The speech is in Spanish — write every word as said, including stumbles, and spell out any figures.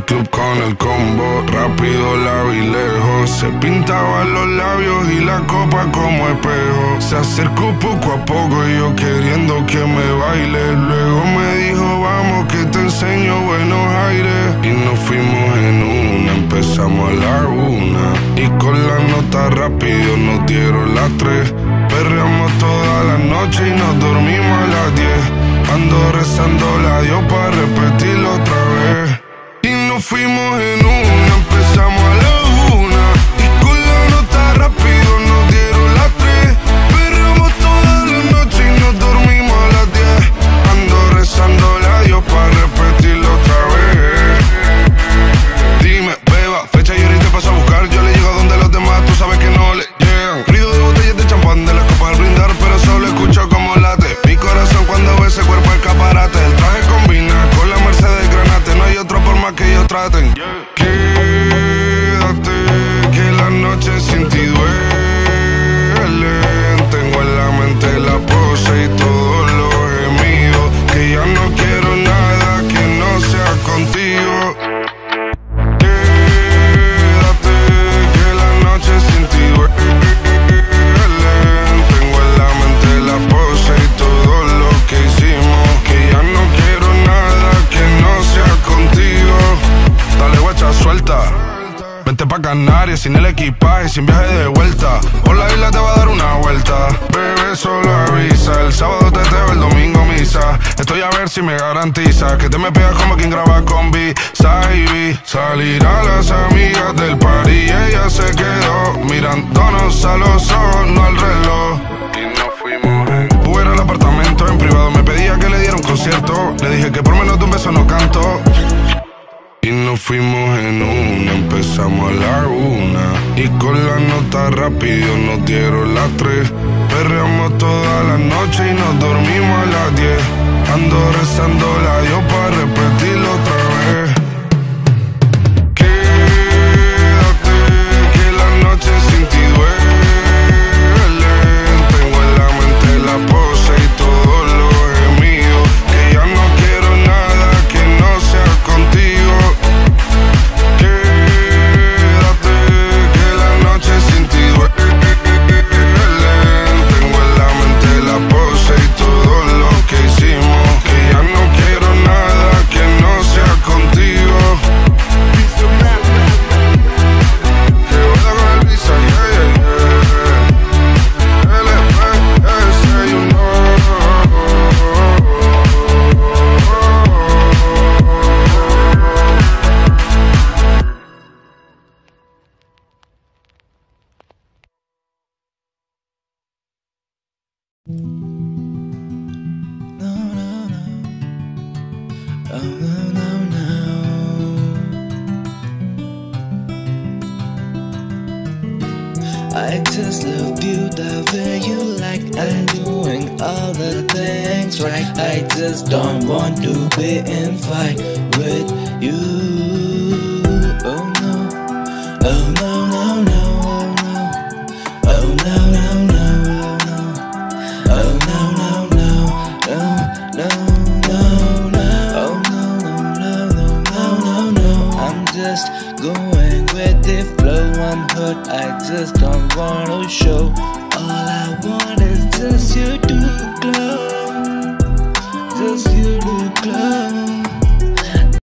club con el combo, rápido la vi lejos. Se pintaba los labios y la copa como espejo. Se acercó poco a poco y yo queriendo que me baile. Luego me dijo vamos que te enseño buenos aires. Y nos fuimos en una, empezamos a la una. Y con la nota rápido nos dieron las tres. Perreamos toda la noche y nos dormimos a las diez. Ando rezando la Dios para repetirlo otra vez. Y nos fuimos en una, empezamos a la una. Y con la nota rápido nos dieron las tres. Perreamos toda la noche y nos dormimos a las diez. Ando rezando la Dios para repetirlo otra vez. Dime, beba, fecha y ahorita paso a buscar. Yo le llego donde los demás, tú sabes que no le llegan. Ruido de botellas de champán de la copa al brindar, pero solo escucho como late mi corazón cuando ve ese cuerpo escaparate. El traje combina con la Mercedes Granate. No hay otro por más que ellos traten. Quédate, que la noche sin ti duele. Tengo en la mente la pose y todos los gemidos. Que ya no quiero nada que no sea contigo. Quédate, que la noche sin ti duele. Tengo en la mente la pose y todo lo que hicimos. Que ya no quiero nada que no sea contigo. Dale guacha, suelta. Vente pa' Canarias sin el equipaje, sin viaje de vuelta. Por la isla te va a dar una vuelta. Bebé, solo avisa. El sábado teteo, el domingo misa. Estoy a ver si me garantiza que te me pegas como quien graba con B. Saibi. Salir a las amigas del party y ella se quedó mirándonos a los ojos, no al reloj. Y nos fuimos en Uber al apartamento en privado. Me pedía que le diera un concierto. Le dije que por menos de un beso no canto. Y nos fuimos en una, empezamos a la una. Y con la nota rápido nos dieron las tres. Perreamos toda la noche y nos dormimos a las diez. Ando rezando la Dios para repetirlo otra vez. Quédate, que la noche sin ti duele. Tengo en la mente la pose y todos los gemidos. Que ya no quiero nada que no sea contigo. I just love you the way you like. I'm doing all the things right. I just don't want to be in fight with you. Oh no, oh no, no, no, oh no, oh no, no, no, oh no, oh no, no, no, no, no, no, oh no, no, no, no, no, no. I'm just going with the flow. I'm hurt, I just don't wanna show. All I want is just you to glow, just you to glow.